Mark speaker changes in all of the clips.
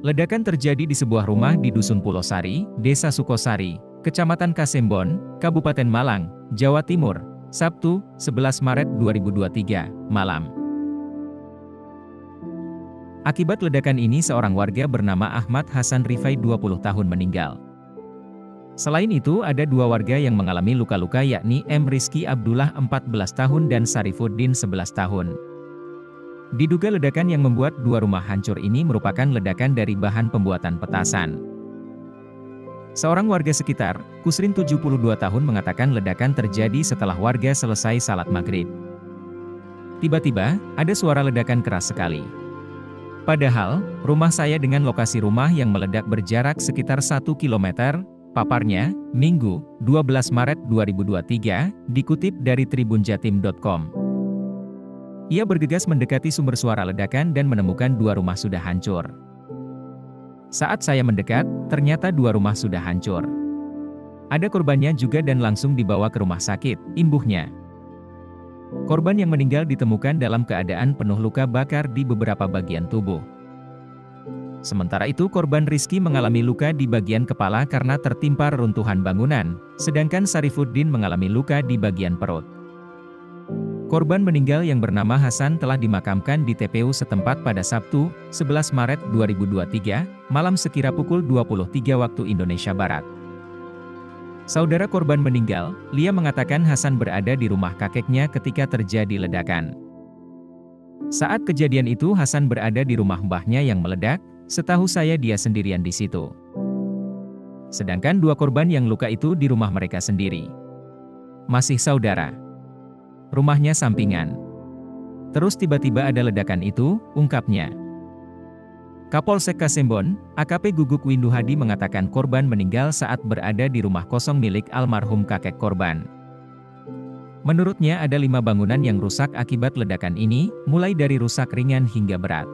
Speaker 1: Ledakan terjadi di sebuah rumah di Dusun Pulau Sari, Desa Sukosari, Kecamatan Kasembon, Kabupaten Malang, Jawa Timur, Sabtu, 11 Maret 2023, malam. Akibat ledakan ini seorang warga bernama Ahmad Hasan Rifai 20 tahun meninggal. Selain itu ada dua warga yang mengalami luka-luka yakni M. Rizky Abdullah 14 tahun dan Sarifuddin 11 tahun. Diduga ledakan yang membuat dua rumah hancur ini merupakan ledakan dari bahan pembuatan petasan. Seorang warga sekitar, Kusrin 72 tahun mengatakan ledakan terjadi setelah warga selesai salat maghrib. Tiba-tiba, ada suara ledakan keras sekali. Padahal, rumah saya dengan lokasi rumah yang meledak berjarak sekitar 1 km, paparnya, Minggu, 12 Maret 2023, dikutip dari tribunjatim.com. Ia bergegas mendekati sumber suara ledakan dan menemukan dua rumah sudah hancur. Saat saya mendekat, ternyata dua rumah sudah hancur. Ada korbannya juga dan langsung dibawa ke rumah sakit, imbuhnya. Korban yang meninggal ditemukan dalam keadaan penuh luka bakar di beberapa bagian tubuh. Sementara itu korban Rizky mengalami luka di bagian kepala karena tertimpa reruntuhan bangunan, sedangkan Sarifuddin mengalami luka di bagian perut. Korban meninggal yang bernama Hasan telah dimakamkan di TPU setempat pada Sabtu, 11 Maret 2023, malam sekira pukul 23 waktu Indonesia Barat. Saudara korban meninggal, Lia mengatakan Hasan berada di rumah kakeknya ketika terjadi ledakan. Saat kejadian itu Hasan berada di rumah mbahnya yang meledak, setahu saya dia sendirian di situ. Sedangkan dua korban yang luka itu di rumah mereka sendiri. Masih saudara. Rumahnya sampingan. Terus tiba-tiba ada ledakan itu, ungkapnya. Kapolsek Kasembon, AKP Guguk Windu Hadi mengatakan korban meninggal saat berada di rumah kosong milik almarhum kakek korban. Menurutnya ada 5 bangunan yang rusak akibat ledakan ini, mulai dari rusak ringan hingga berat.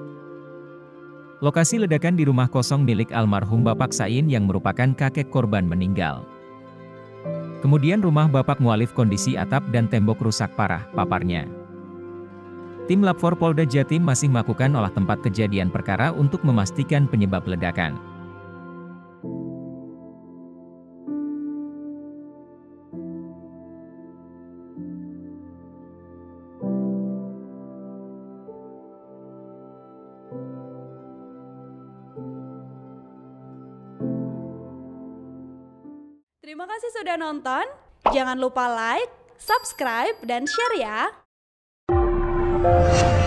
Speaker 1: Lokasi ledakan di rumah kosong milik almarhum Bapak Sain yang merupakan kakek korban meninggal. Kemudian rumah Bapak Mualif kondisi atap dan tembok rusak parah, paparnya. Tim Lab 4 Polda Jatim masih melakukan olah tempat kejadian perkara untuk memastikan penyebab ledakan.
Speaker 2: Terima kasih sudah nonton, jangan lupa like, subscribe, dan share ya!